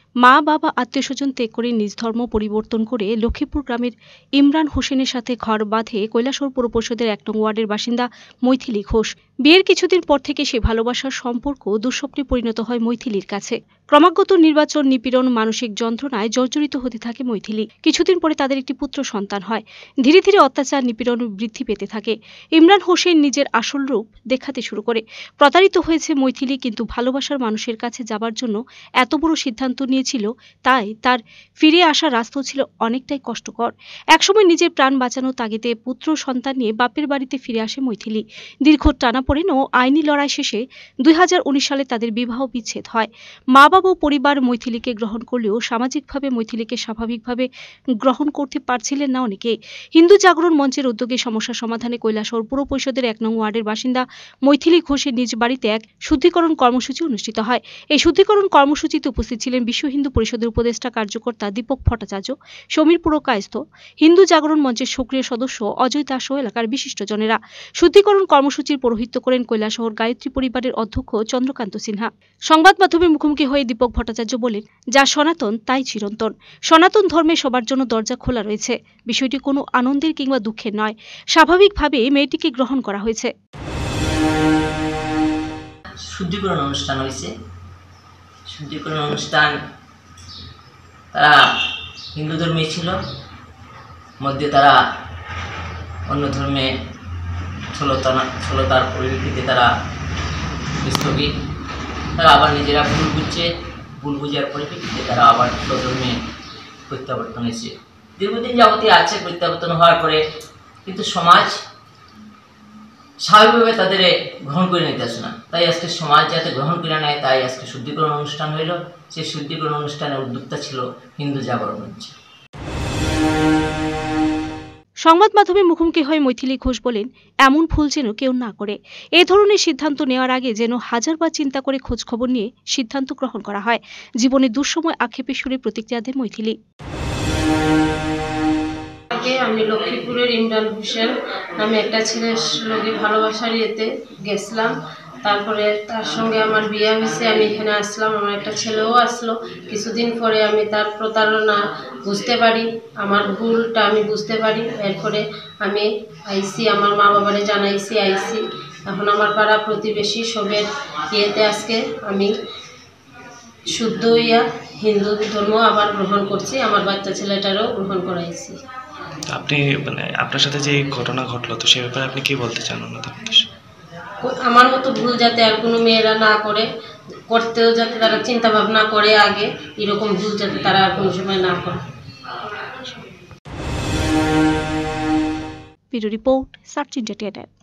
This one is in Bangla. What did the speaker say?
মা বাবা আত্মীয়স্বজন ত্যাগ করে নিজ ধর্ম পরিবর্তন করে লক্ষ্মীপুর গ্রামের ইমরান হোসেনের সাথে ঘর বাঁধে কৈলাসহর পৌর পরিষদের ১ নং ওয়ার্ডের বাসিন্দা মৈথিলী ঘোষ। বিয়ের কিছুদিন পর থেকে সে ভালোবাসার সম্পর্ক দুঃস্বপ্নে পরিণত হয় মৈথিলীর কাছে। ক্রমাগত নির্বাচন, নিপীড়ন, মানসিক যন্ত্রণায় জর্জরিত হতে থাকে মৈথিলী। কিছুদিন পরে তাদের একটি পুত্র সন্তান হয়। ধীরে ধীরে অত্যাচার, নিপীড়ন বৃদ্ধি পেতে থাকে। ইমরান হোসেন নিজের আসল রূপ দেখাতে শুরু করে। প্রতারিত হয়েছে মৈথিলী, কিন্তু ভালোবাসার মানুষের কাছে যাবার জন্য এত বড় সিদ্ধান্ত নিয়েছিল, তাই তার ফিরে আসার রাস্তাও ছিল অনেকটাই কষ্টকর। একসময় নিজের প্রাণ বাঁচানোর তাগিদে পুত্র সন্তান নিয়ে বাপের বাড়িতে ফিরে আসে মৈথিলী। দীর্ঘ টানাপোড়েন ও আইনি লড়াই শেষে ২০১৯ সালে তাদের বিবাহ বিচ্ছেদ হয়। মা বাবা ও পরিবার মৈথিলীকে গ্রহণ করলেও সামাজিকভাবে মৈথিলীকে স্বাভাবিকভাবে গ্রহণ করতে পারছিলেন না অনেকে। হিন্দু জাগরণ মঞ্চের উদ্যোগে সমস্যা সমাধানে কৈলাসহর পৌর পরিষদের ১ নং ওয়ার্ডের বাসিন্দা মৈথিলী ঘোষের নিজ বাড়িতে এক শুদ্ধিকরণ কর্মসূচি অনুষ্ঠিত হয়। এই শুদ্ধিকরণ কর্মসূচিতে উপস্থিত ছিলেন বিশ্ব হিন্দু পরিষদের উপদেষ্টা কার্যকর্তা দীপক ভট্টাচার্য, সমীর পুরকায়স্থ, হিন্দু জাগরণ মঞ্চের সক্রিয় সদস্য অজয় দাস ও এলাকার বিশিষ্টজনেরা। শুদ্ধিকরণ কর্মসূচির পৌরোহিত্য করেন কৈলাসহর গায়ত্রী পরিবারের অধ্যক্ষ চন্দ্রকান্ত সিনহা। সংবাদ মাধ্যমের মুখোমুখি হয়ে দীপক ভট্টাচার্য বলেন, যা সনাতন তাই চিরন্তন। সনাতন ধর্মে সবার জন্য দরজা খোলা রয়েছে। বিষয়টি কোনো আনন্দের কিংবা দুঃখের নয়। স্বাভাবিকভাবে মেয়েটিকে গ্রহণ করা হয়েছে। শুদ্ধিকরণ অনুষ্ঠান হয়েছে। শুদ্ধিকরণ অনুষ্ঠান তারা হিন্দু ধর্মে ছিল, মধ্যে তারা অন্য ধর্মে ষোলতার পরিপ্রেক্ষিতে তারা স্থগিত। তারা আবার নিজেরা ভুল বুঝার পরিপ্রেক্ষিতে তারা আবার স্বধর্মে প্রত্যাবর্তন হয়েছে। দীর্ঘদিন যাবতীয় আছে প্রত্যাবর্তন হওয়ার পরে, কিন্তু সমাজ স্বাভাবিকভাবে তাদের গ্রহণ করে নিতেছে না। তাই আজকে সমাজ যাতে গ্রহণ করে নেয়, তাই আজকে শুদ্ধিকরণ অনুষ্ঠান হইল। সেই শুদ্ধিকরণ অনুষ্ঠানের উদ্যোক্তা ছিল হিন্দু জাগরণ মঞ্চ। সংবাদ মাধ্যমে মুখোমুখি হয়ে মৈথিলী ঘোষ বলেন, এমন ভুল যেন কেউ না করে। এ ধরনের সিদ্ধান্ত নেওয়ার আগে যেন হাজারবার চিন্তা করে খোঁজ খবর নিয়ে সিদ্ধান্ত গ্রহণ করা হয়। জীবনের দুঃসময় আক্ষেপের সুরে প্রতিক্রিয়া দেন মৈথিলী। আমি লক্ষ্মীপুরের ইমরান হোসেন নামে একটা ছেলের লগে ভালোবাসার ইয়েতে গেছিলাম। তারপরে তার সঙ্গে আমার বিয়ে হয়েছে। আমি এখানে আসলাম, আমার একটা ছেলেও আসলো। কিছুদিন পরে আমি তার প্রতারণা বুঝতে পারি, আমার ভুলটা আমি বুঝতে পারি। এরপরে আমি আইসি, আমার মা বাবারে জানাইছি, আইসি। এখন আমার পাড়া প্রতিবেশী সবের ইয়েতে আজকে আমি শুদ্ধ হইয়া হিন্দু ধর্ম আবার গ্রহণ করছি। আমার বাচ্চা ছেলেটারও গ্রহণ করাইছি। আপনি আপনার সাথে যে ঘটনা ঘটলো, তো সে ব্যাপারে আপনি কি বলতে চান ওনাদের উদ্দেশ্যে? আমার মতো ভুল যাতে আর কোনো মেয়েরা না করে, করতেও যাতে তারা চিন্তা ভাবনা করে আগে, এরকম ভুল যাতে তারা আর কোনো সময় না করে। Bureau report, search India.